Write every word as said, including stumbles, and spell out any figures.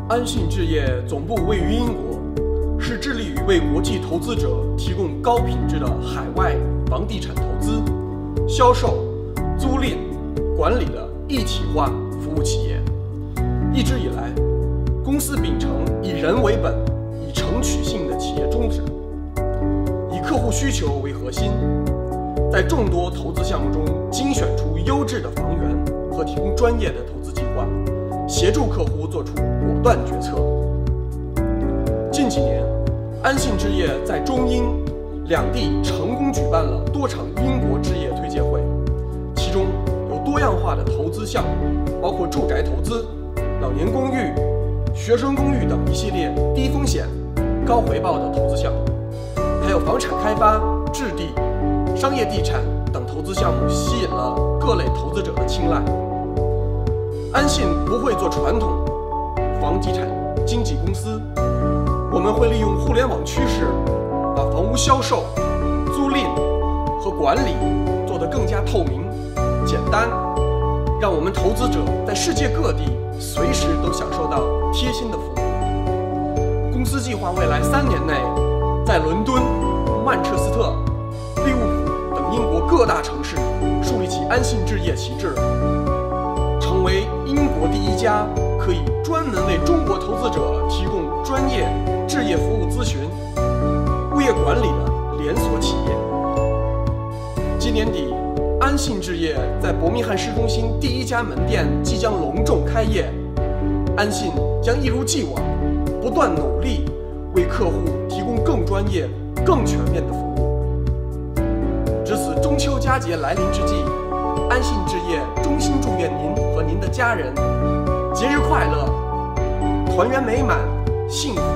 安信置业总部位于英国，是致力于为国际投资者提供高品质的海外房地产投资、销售、租赁、管理的一体化服务企业。一直以来，公司秉承以人为本、以诚取信的企业宗旨，以客户需求为核心，在众多投资项目中精选出优质的房源和提供专业的投资计划，协助客户做出果断决策。近几年，安信置业在中英两地成功举办了多场英国置业推介会，其中有多样化的投资项目，包括住宅投资、老年公寓、学生公寓等一系列低风险、高回报的投资项目，还有房产开发、置地、商业地产等投资项目，吸引了各类投资者的青睐。安信不会做传统房地产经纪公司，我们会利用互联网趋势，把房屋销售、租赁和管理做得更加透明、简单，让我们投资者在世界各地随时都享受到贴心的服务。公司计划未来三年内，在伦敦、曼彻斯特、利物浦等英国各大城市树立起安信置业旗帜，成为英国第一家可以专门为中国投资者提供专业置业服务咨询、物业管理的连锁企业。今年底，安信置业在伯明翰市中心第一家门店即将隆重开业。安信将一如既往，不断努力为客户提供更专业、更全面的服务。值此中秋佳节来临之际，安信置业衷心祝愿您和您的家人节日快乐，团圆美满，幸福